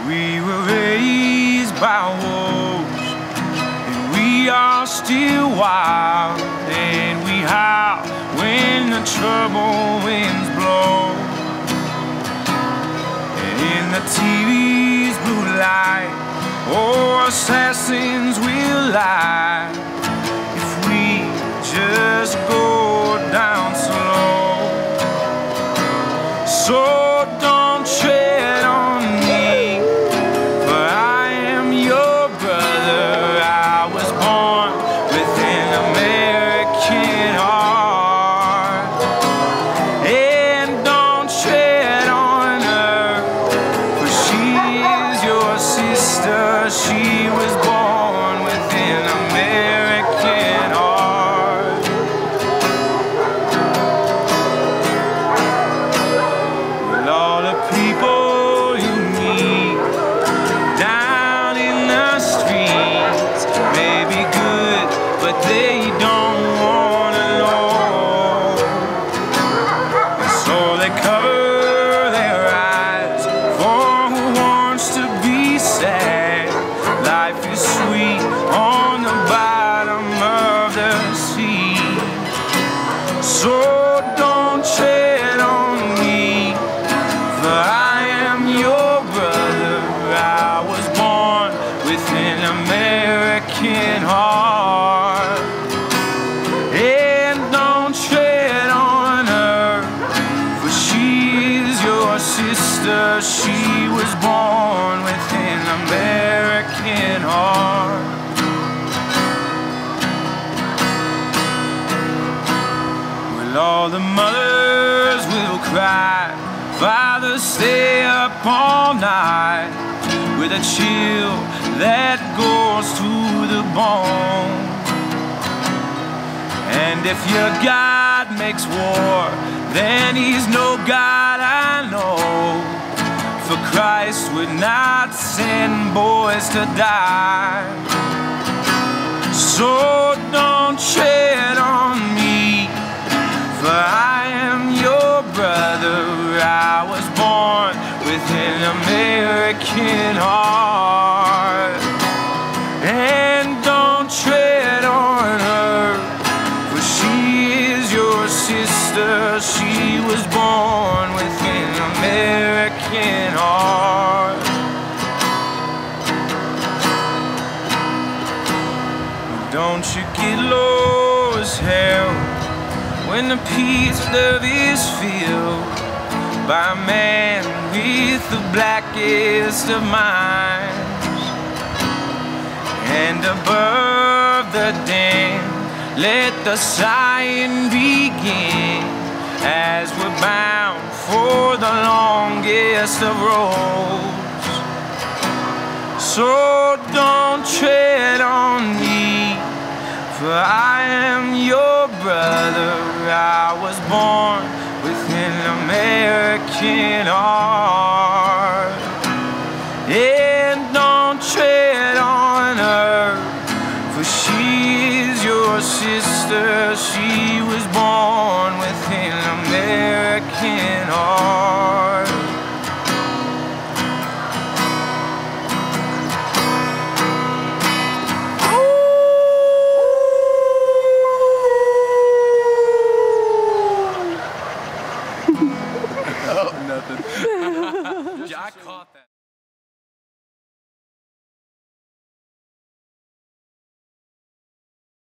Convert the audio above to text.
We were raised by wolves, and we are still wild, and we howl when the trouble winds blow. And in the TV's blue light, oh, assassins will lie if we just go down slow. So don't tread on me, for I am your brother. I was born with an American heart. And don't tread on her, for she is your sister. She was born with an American heart. With all the people you meet down in the streets may be good, but they don't want to know. And so they cover their eyes for who wants to be sad. Life is sweet on the bottom of the sea. So don't tread on me, for I am your brother. I was born with an American heart. And don't tread on her, for she is your sister. She was born with an American heart. Well, all the mothers will cry, fathers stay up all night, with a chill that goes to the bone. And if your God makes war, then he's no God I know. For Christ would not send boys to die. So don't tread on me, for I am your brother. I was born with an American heart. And don't tread on her, for she is your sister. She was born with an American heart. Don't you get low as hell when the peace love is filled by a man with the blackest of minds. And above the den, let the sighing begin, as we're bound for the longest of roads. So don't tread on me, for I am your brother. I was born with an American heart. And don't tread on her, for she is your sister. She was born with an American heart. Oh, nothing. I caught that.